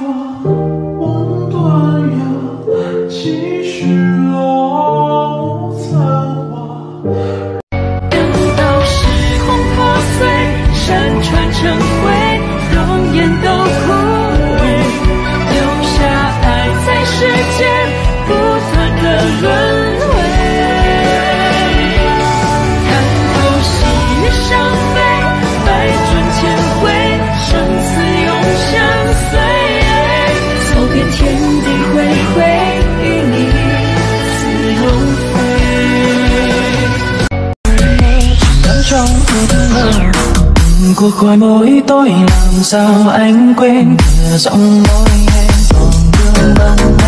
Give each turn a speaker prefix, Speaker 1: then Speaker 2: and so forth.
Speaker 1: 梦断呀，继续落无残花。
Speaker 2: 等到时光破碎，山川成灰，容颜都枯萎，留下爱在世间不断的轮回。看透喜悦伤悲，百转千回，生死永相随。走遍天地恢恢，与你自由
Speaker 3: cuộc khỏi mỗi tối làm sao anh quên cửa giọng nói em còn vương vấn.